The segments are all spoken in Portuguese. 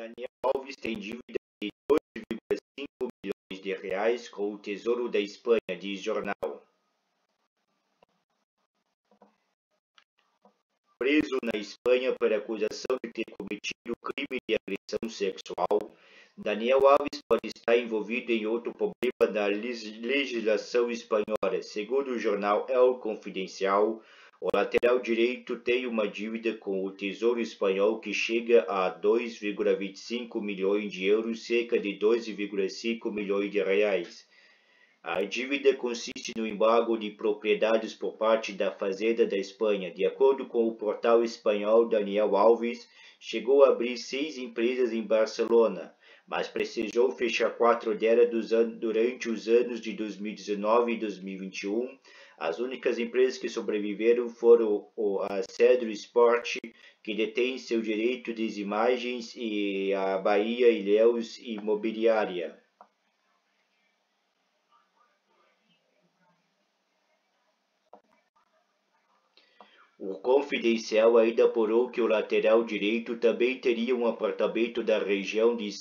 Daniel Alves tem dívida de 2,5 milhões de reais com o Tesouro da Espanha, diz jornal. Preso na Espanha por acusação de ter cometido crime de agressão sexual, Daniel Alves pode estar envolvido em outro problema da legislação espanhola. Segundo o jornal El Confidencial, o lateral direito tem uma dívida com o Tesouro Espanhol que chega a 2,25 milhões de euros, cerca de 2,5 milhões de reais. A dívida consiste no embargo de propriedades por parte da Fazenda da Espanha. De acordo com o portal espanhol, Daniel Alves chegou a abrir 6 empresas em Barcelona, mas precisou fechar 4 delas durante os anos de 2019 e 2021. As únicas empresas que sobreviveram foram a Cedro Sport, que detém seu direito de imagens, e a Bahia Ilhéus Imobiliária. O Confidencial ainda apurou que o lateral direito também teria um apartamento da região de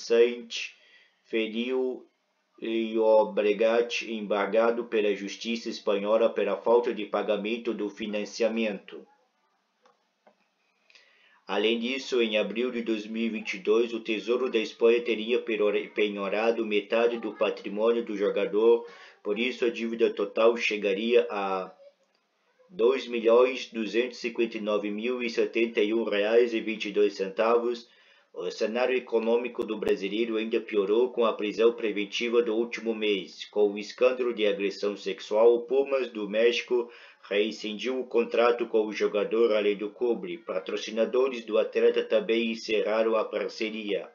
Sant Feliu de embargado pela Justiça Espanhola pela falta de pagamento do financiamento. Além disso, em abril de 2022, o Tesouro da Espanha teria penhorado metade do patrimônio do jogador, por isso a dívida total chegaria a R$ 2.259.071,22. O cenário econômico do brasileiro ainda piorou com a prisão preventiva do último mês. Com o escândalo de agressão sexual, o Pumas do México rescindiu o contrato com o jogador além do clube. Patrocinadores do atleta também encerraram a parceria.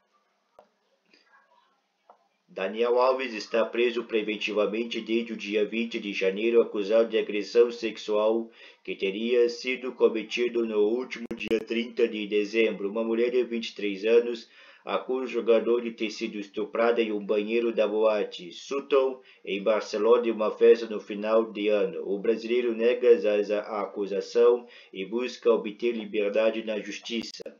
Daniel Alves está preso preventivamente desde o dia 20 de janeiro, acusado de agressão sexual que teria sido cometido no último dia 30 de dezembro. Uma mulher de 23 anos acusa o jogador de ter sido estuprada em um banheiro da boate Sutton, em Barcelona, em uma festa no final de ano. O brasileiro nega a acusação e busca obter liberdade na justiça.